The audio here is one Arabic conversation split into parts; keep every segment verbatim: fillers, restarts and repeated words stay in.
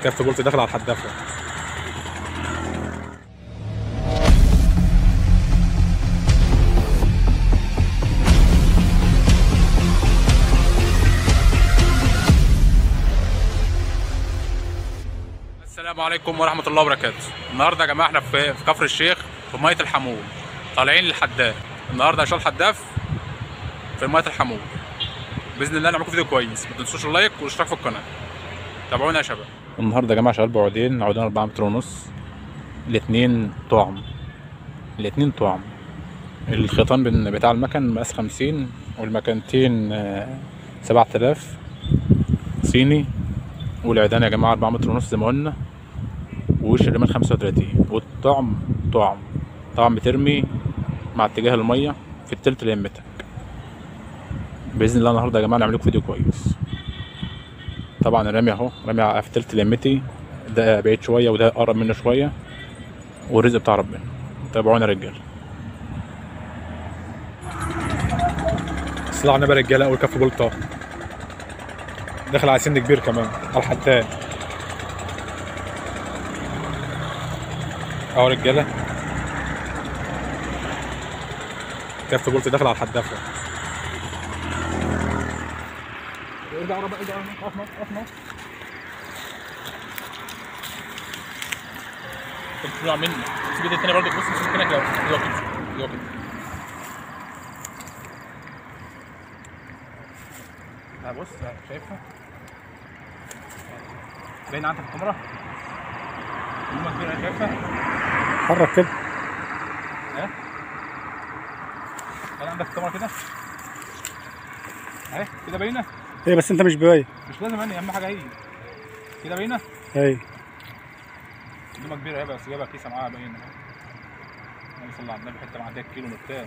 كف بولت داخل على الحدافه. السلام عليكم ورحمه الله وبركاته. النهارده يا جماعه احنا في في كفر الشيخ في ميه الحمول، طالعين للحداف. النهارده ان شاء الله الحداف في ميه الحمول باذن الله. نعمل لكم فيديو كويس، ما تنسوش اللايك والاشتراك في القناه. تابعونا يا شباب. النهارده يا جماعه شغال بعودين، عودين أربعة متر ونص، الاتنين طعم، الاتنين طعم. الخيطان بتاع المكن مقاس خمسين، والمكانتين سبعة آلاف صيني، والعيدان يا جماعه أربعة متر ونص زي ما قلنا، ووش الرمال خمسة وتلاتين، والطعم طعم طعم بترمي مع اتجاه الميه في التلت اللي يمتك. باذن الله النهارده يا جماعه نعمل لكم فيديو كويس. طبعا الرمي اهو، رمي في تلت لمتي، ده بعيد شويه وده قرب منه شويه، والرزق بتاع ربنا. تابعونا يا رجاله. الصلاة على النبي يا رجاله. اول كف بولطه داخل على سن كبير كمان على الحداد اهو رجاله. كف بولت داخل على الحدافه. ارجع ورا بقى، ارجع ورا، اقف اقف اقف. تطلع مني سيب ايدي التانية برضه، بص بص كده كده ايوه كده ايوه كده. لا بص شايفها باين عندك في الكاميرا؟ كلمة كبيرة شايفها؟ حرك كده. ايه؟ باين عندك في الكاميرا كده؟ اهي كده باينة؟ ايه بس انت مش باين. مش لازم اني، اهم حاجة هي كده باينة؟ ايوه كلمة كبيرة اهي، بس جايبها كيسة معاها باينة اهي. اللهم صل على النبي، حتة معدية كيلو مرتاح.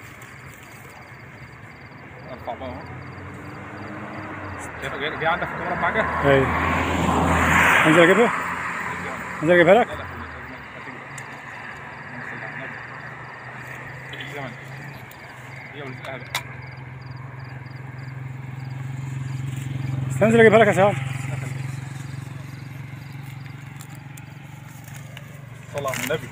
ارفع بقى اهو. شايفها جاية عندك في الكاميرا بحاجة؟ ايوه. انزل اجيبها؟ انزل اجيبها لك؟ لا لا الزمن هي ولزقها بقى. انزل اجيبها لك يا سعد. صلى على النبي.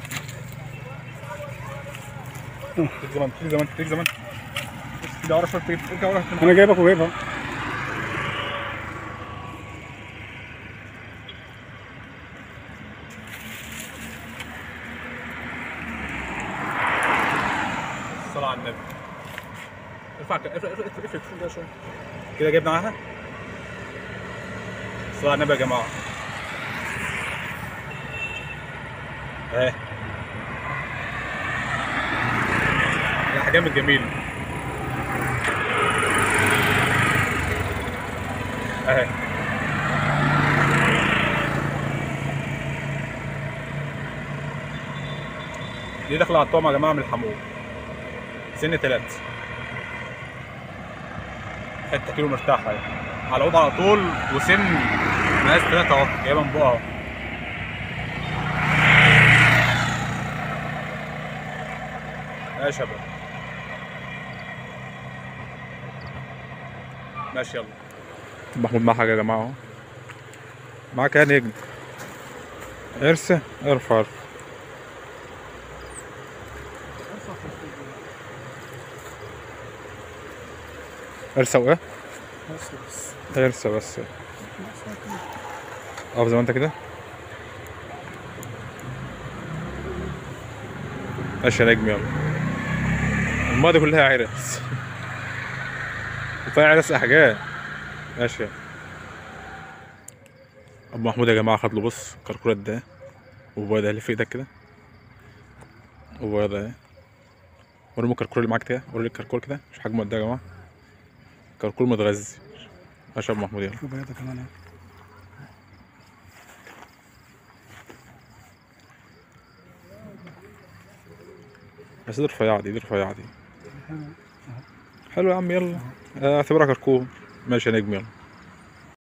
تيجي زمان تيجي زمان تيجي زمان. تيجي ورا شويه، ارجع ورا. انا جايبك وجايبها. الصلاة على النبي. ارفع ارفع ارفع ارفع كده شويه كده. جايبنا معاها. الصلاة على النبي يا جماعه. اهي الاحجام الجميله اهي. دي داخله على الطعم يا جماعه من الحمول، سن تلاتة، حته كيلو مرتاحه اهي على العود على طول، وسن مقاس تلاتة اهو، جايبها من بقها اهو. يا شباب ماشي يلا. محمود معاه حاجه يا جماعه اهو، معاك يا نجم. ارسى ارفع ارفع. ارسى وايه؟ ارسى بس اقف زي ما انت كده. ماشي يا نجم يلا. المايه دي كلها عرس وفيها عرس احجام. ماشي يلا. ابو محمود يا جماعه خد له بص كركوره قد ايه، وبيضه اللي في ايدك كده، وبيضه اهي. وريهم الكركور اللي معاك كده، وري الكركور كده، مش حجمه قد ايه يا جماعه. كركور متغذي. ماشي يا ابو محمود يلا. وبيضه كمان اهي. بس دي رفيعه، دي دي رفيعه دي. حلو يا عم يلا. اعتبرها كركور. ماشي يا نجم يلا.